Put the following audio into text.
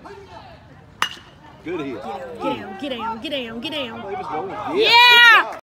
Good hit. Get down, get down, get down, get down. Leave us going. Yeah!